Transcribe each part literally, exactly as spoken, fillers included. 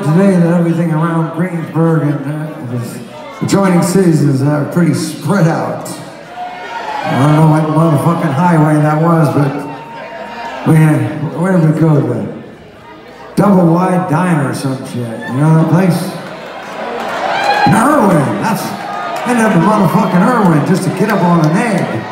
out today that everything around Greensburg and uh, the adjoining cities is uh, pretty spread out. I don't know what motherfucking highway that was, but we had, where did we go? The Double Wide Diner or some shit. You know that place? In Irwin. That's ended up in motherfucking Irwin just to get up on an egg.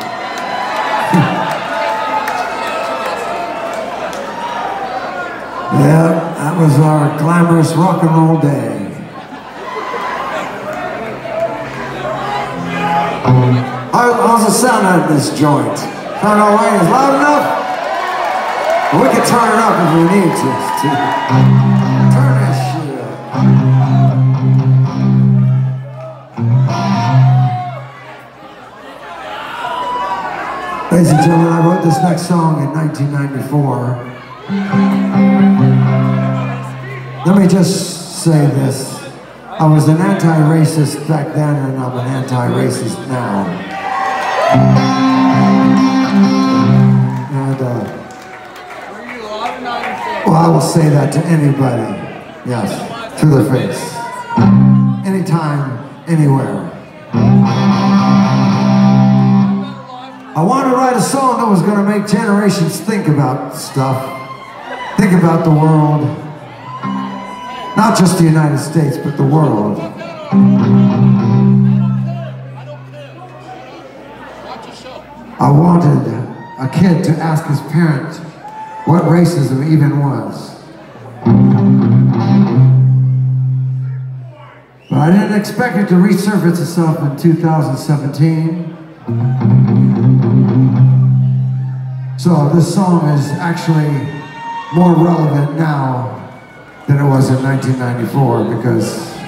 Yeah, that was our glamorous rock and roll day. How, how's the sound out of this joint? Sound all right? Is it loud enough? Well, we can turn it up if we need to. to turn this shit up. Ladies and gentlemen, I wrote this next song in nineteen ninety-four. Let me just say this. I was an anti-racist back then, and I'm an anti-racist now. And, uh, well, I will say that to anybody. Yes, to the face. Anytime, anywhere. I wanted to write a song that was going to make generations think about stuff. Think about the world. Not just the United States, but the world. I wanted a kid to ask his parent what racism even was. But I didn't expect it to resurface itself in two thousand seventeen. So this song is actually more relevant now than it was in nineteen ninety-four, because